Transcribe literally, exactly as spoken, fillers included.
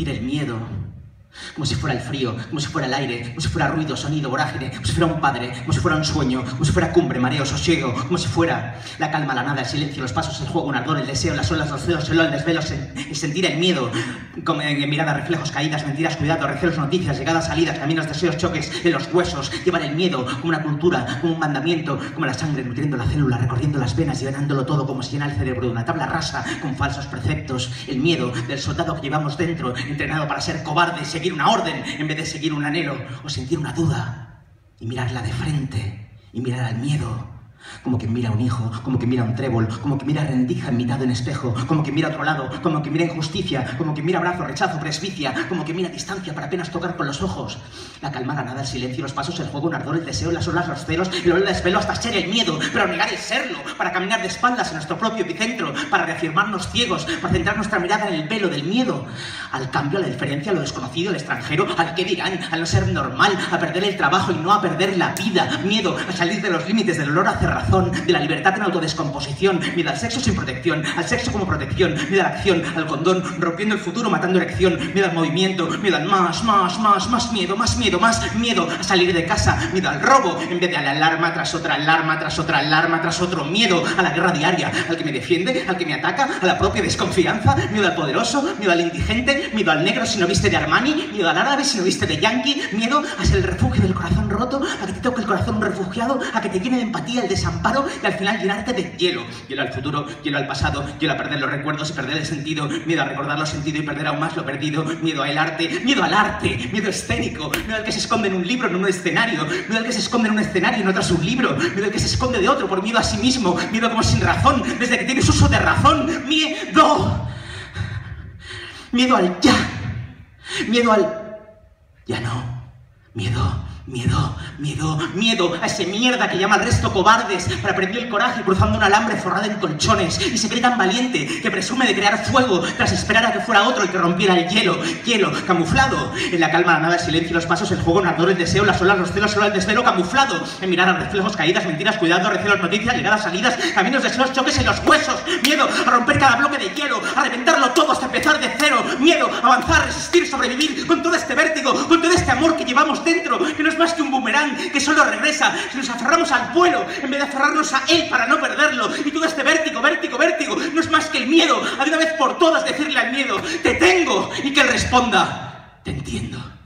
sentir el miedo, como si fuera el frío, como si fuera el aire, como si fuera ruido, sonido, vorágine, como si fuera un padre, como si fuera un sueño, como si fuera cumbre, mareo, sosiego, como si fuera la calma, la nada, el silencio, los pasos, el juego, un ardor, el deseo, las olas, los celos, el el desvelo, el sentir el miedo, como en miradas, reflejos, caídas, mentiras, cuidado, recelos, noticias, llegadas, salidas, caminos, deseos, choques, en los huesos, llevar el miedo como una cultura, como un mandamiento, como la sangre nutriendo la célula, recorriendo las venas y llenándolo todo como si llena el cerebro de una tabla rasa con falsos preceptos, el miedo del soldado que llevamos dentro, entrenado para ser cobarde, seguir una orden en vez de seguir un anhelo, o sentir una duda y mirarla de frente y mirar al miedo, como que mira a un hijo, como que mira a un trébol, como que mira a rendija en mitad de un espejo, como que mira a otro lado, como que mira injusticia, como que mira abrazo, rechazo, presbicia, como que mira distancia para apenas tocar con los ojos. La calma, la nada, el silencio, los pasos, el juego, un ardor, el deseo, las olas, los celos, el olor del desvelo hasta ser el miedo, pero negar el serlo, para caminar de espaldas en nuestro propio epicentro, para reafirmarnos ciegos, para centrar nuestra mirada en el velo del miedo, al cambio, a la diferencia, a lo desconocido, al extranjero, al qué dirán, al no ser normal, a perder el trabajo y no a perder la vida, miedo a salir de los límites del olor a cerrazón, de la libertad en autodescomposición, miedo al sexo sin protección, al sexo como protección, miedo a la acción, al condón, rompiendo el futuro, matando erección, miedo al movimiento, miedo al más, más, más, más miedo, más miedo, más miedo a salir de casa, miedo al robo, en vez de a la alarma tras otra alarma, tras otra alarma, tras otro miedo, a la guerra diaria, al que me defiende, al que me ataca, a la propia desconfianza, miedo al poderoso, miedo al indigente, miedo al negro si no viste de Armani, miedo al árabe si no viste de Yankee, miedo a ser el refugio del corazón roto, a que te toque el corazón un refugiado, a que te llene de empatía el desamparo y al final llenarte de hielo, hielo al futuro, hielo al pasado, hielo a perder los recuerdos y perder el sentido, miedo a recordar lo sentido y perder aún más lo perdido, miedo al arte, miedo al arte, miedo escénico, miedo al que se esconde en un libro, en un escenario, miedo al que se esconde en un escenario y en otro es un libro, miedo al que se esconde de otro por miedo a sí mismo, miedo como sin razón, desde que tienes uso de razón, miedo, miedo al ya, miedo al ya no, miedo. Miedo, miedo, miedo a ese mierda que llama al resto cobardes para perder el coraje cruzando un alambre forrado en colchones y se cree tan valiente que presume de crear fuego tras esperar a que fuera otro el que rompiera el hielo, hielo, camuflado en la calma, la nada, el silencio, los pasos, el juego, el ardor, el deseo, las olas, los celos, solo el desvelo, camuflado en mirar a reflejos, caídas, mentiras, cuidado, recelos, noticias, llegadas, salidas, caminos, deseos, choques en los huesos, miedo a romper cada bloque de hielo, a reventarlo todo hasta empezar de cero, miedo a avanzar, resistir, sobrevivir con todo este vértigo, con todo este amor que llevamos dentro, que no es más que un boomerang que solo regresa si nos aferramos al vuelo en vez de aferrarnos a él para no perderlo. Y todo este vértigo, vértigo, vértigo no es más que el miedo a de una vez por todas decirle al miedo te tengo y que él responda te entiendo.